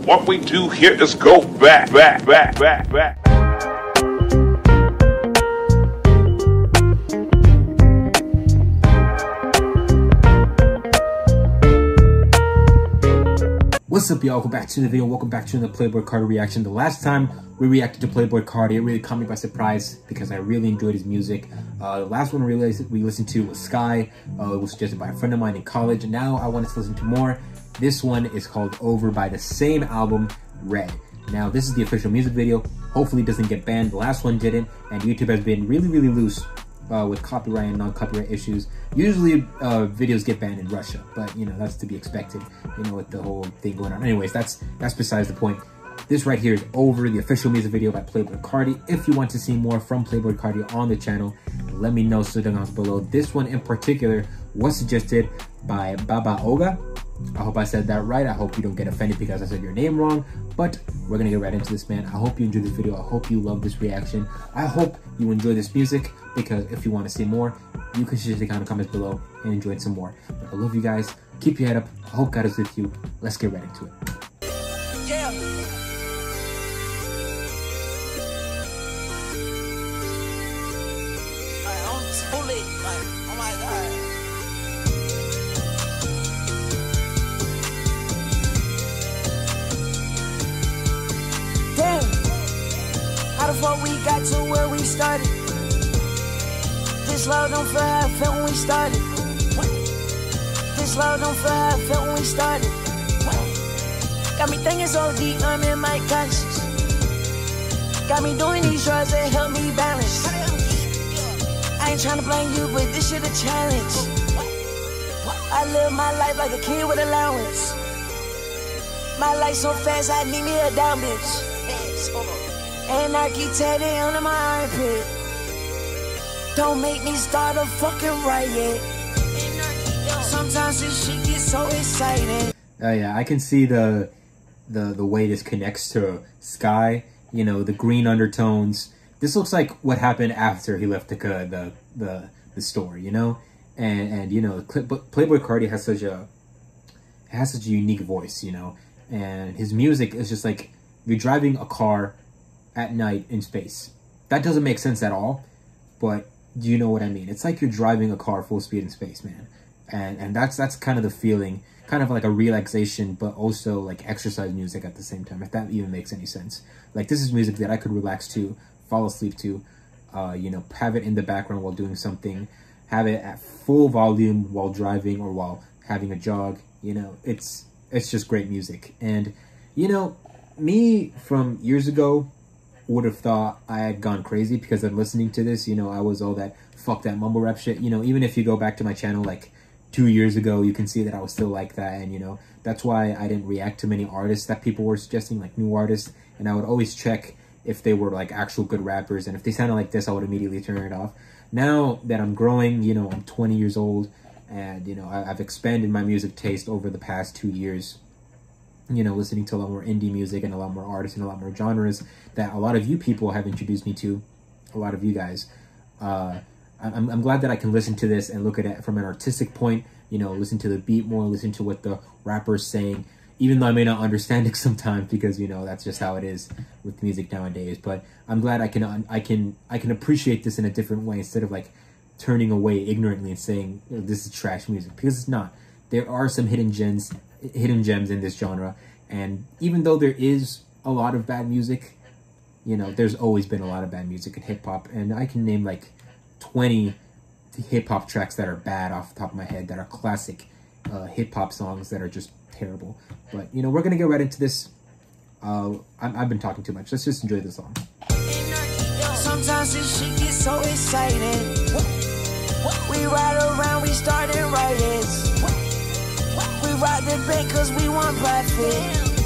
What we do here is go back. What's up, y'all? Welcome back to the video. Welcome back to the Playboi Carti reaction. The last time we reacted to Playboi Carti, it really caught me by surprise because I really enjoyed his music. The last one we listened to was Sky. It was suggested by a friend of mine in college, and now I wanted to listen to more. This one is called Over by the same album, Red. Now, this is the official music video. Hopefully it doesn't get banned. The last one didn't, and YouTube has been really loose with copyright and non-copyright issues. Usually videos get banned in Russia, but you know, that's to be expected, you know, with the whole thing going on. Anyways, that's besides the point. This right here is Over, the official music video by Playboi Carti. If you want to see more from Playboi Carti on the channel, let me know so down below. This one in particular was suggested by Baba Oga. I hope I said that right. I hope you don't get offended because I said your name wrong, but we're gonna get right into this, man. I hope you enjoyed this video. I hope you love this reaction. I hope you enjoy this music, because if you want to see more, you can share it in the comments below and enjoy it some more. But I love you guys. Keep your head up. I hope God is with you. Let's get right into it. Yeah. I'm totally like, oh my God. Damn, how the fuck we got to where we started? This love don't feel how I felt when we started. This love don't feel how I felt when we started. Got me thinking so deep, I'm in my conscience. Got me doing these drugs that help me balance. I ain't tryna blame you, but this shit a challenge. I live my life like a kid with allowance. My life so fast, I need me a down bitch. Anarchy tatted under my armpit. Don't make me start a fucking riot. Sometimes this shit gets so exciting. Yeah, I can see the way this connects to Sky. You know, the green undertones. This looks like what happened after he left the store. You know, and you know, Playboi Carti has such a unique voice. You know, and his music is just like you're driving a car at night in space. That doesn't make sense at all, but you know what I mean. It's like you're driving a car full speed in space, man. And that's kind of the feeling, kind of like a relaxation, but also like exercise music at the same time, if that even makes any sense. Like, this is music that I could relax to, fall asleep to, you know, have it in the background while doing something, have it at full volume while driving or while having a jog. You know, it's just great music. And, you know, me from years ago would have thought I had gone crazy because I'm listening to this. You know, I was all that fuck that mumble rap shit. You know, even if you go back to my channel like 2 years ago, you can see that I was still like that. And, you know, that's why I didn't react to many artists that people were suggesting, like new artists. And I would always check if they were like actual good rappers. And if they sounded like this, I would immediately turn it off. Now that I'm growing, you know, I'm 20 years old. And, you know, I've expanded my music taste over the past 2 years. You know, listening to a lot more indie music and a lot more artists and a lot more genres that a lot of you people have introduced me to, a lot of you guys. I'm glad that I can listen to this and look at it from an artistic point, you know, listen to the beat more, listen to what the rapper's saying, even though I may not understand it sometimes because, you know, that's just how it is with music nowadays. But I'm glad I can appreciate this in a different way instead of like turning away ignorantly and saying, you know, this is trash music, because it's not. There are some hidden gems in this genre, and even though there is a lot of bad music, you know, there's always been a lot of bad music in hip-hop, and I can name like 20 hip-hop tracks that are bad off the top of my head, that are classic hip-hop songs that are just terrible. But, you know, we're gonna get right into this. I've been talking too much. Let's just enjoy the song. Sometimes this shit gets so exciting. We ride around, we started riders. We rock the bank cause we want profit.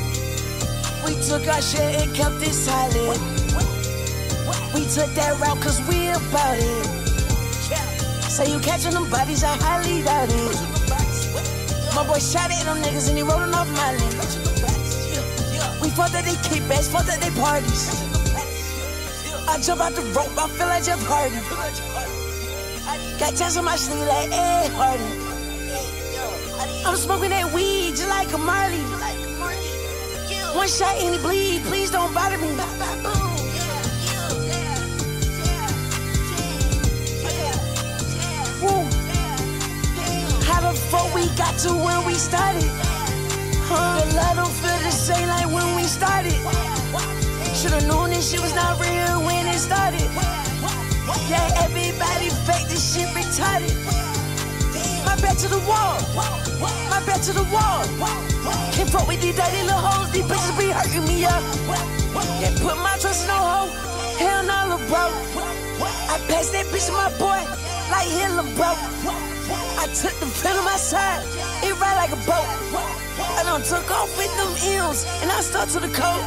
We took our shit and kept it silent. We took that route cause we about it. Say you catching them bodies, I highly doubt it. My boy shot at them niggas and he rolling off my lane. We fought that they kickbacks, fought that they parties. I jump out the rope, I feel like Jeff Hardy. Got tats on my sleeve like Ed Hardy. I'm smoking that weed just like a Marley. one shot and he bleed. Please don't bother me. Woo. How the fuck we got to where we started? The love don't feel the same like when we started. Should've known this shit was not real when it started. Yeah, everybody fake, this shit retarded. My back to the wall, my back to the wall. Can't fuck with these dirty little hoes, these bitches be hurting me up. Can't put my trust in no hoe, hell no, little bro. I passed that bitch to my boy, like Hitler, bro. I took the pen on my side, it ride like a boat. I done took off with them M's, and I stuck to the code.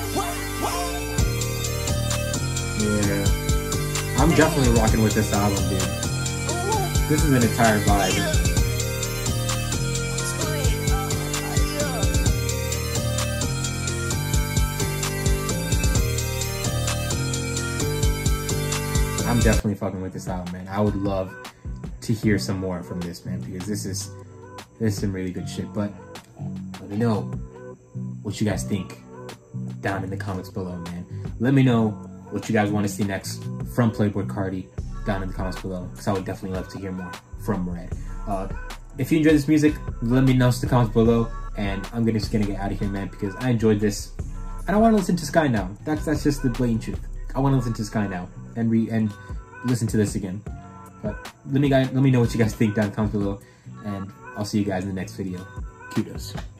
Yeah, I'm definitely rocking with this album, dude. This is an entire vibe. I'm definitely fucking with this album, man. I would love to hear some more from this, man, because this is some really good shit. But let me know what you guys think down in the comments below, man. Let me know what you guys want to see next from Playboi Carti down in the comments below, because I would definitely love to hear more from Red. If you enjoy this music, let me know in the comments below, and I'm just gonna get out of here, man, because I enjoyed this. I don't want to listen to Sky now. That's just the blatant truth. I want to listen to Sky now and listen to this again. But let me know what you guys think down in the comments below, and I'll see you guys in the next video. Kudos.